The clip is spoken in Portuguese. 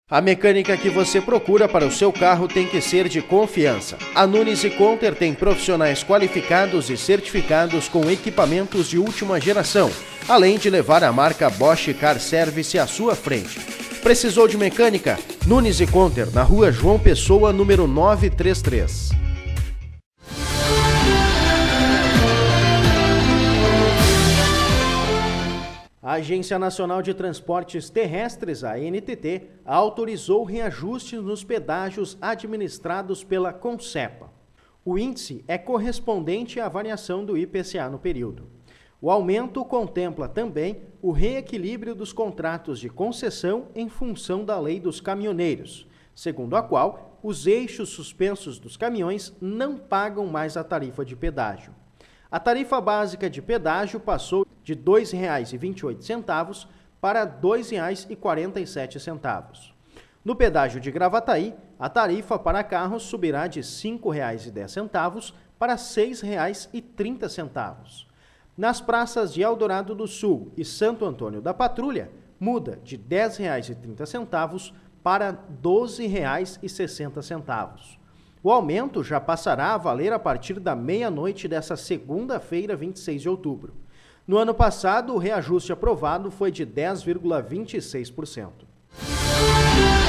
A mecânica que você procura para o seu carro tem que ser de confiança. A Nunes & Conter tem profissionais qualificados e certificados com equipamentos de última geração, além de levar a marca Bosch Car Service à sua frente. Precisou de mecânica? Nunes & Conter, na rua João Pessoa, número 933. A Agência Nacional de Transportes Terrestres, a ANTT, autorizou reajustes nos pedágios administrados pela Concepa. O índice é correspondente à variação do IPCA no período. O aumento contempla também o reequilíbrio dos contratos de concessão em função da Lei dos Caminhoneiros, segundo a qual os eixos suspensos dos caminhões não pagam mais a tarifa de pedágio. A tarifa básica de pedágio passou de R$ 2,28 para R$ 2,47. No pedágio de Gravataí, a tarifa para carros subirá de R$ 5,10 para R$ 6,30. Nas praças de Eldorado do Sul e Santo Antônio da Patrulha, muda de R$ 10,30 para R$ 12,60. O aumento já passará a valer a partir da meia-noite dessa segunda-feira, 26 de outubro. No ano passado, o reajuste aprovado foi de 10,26%.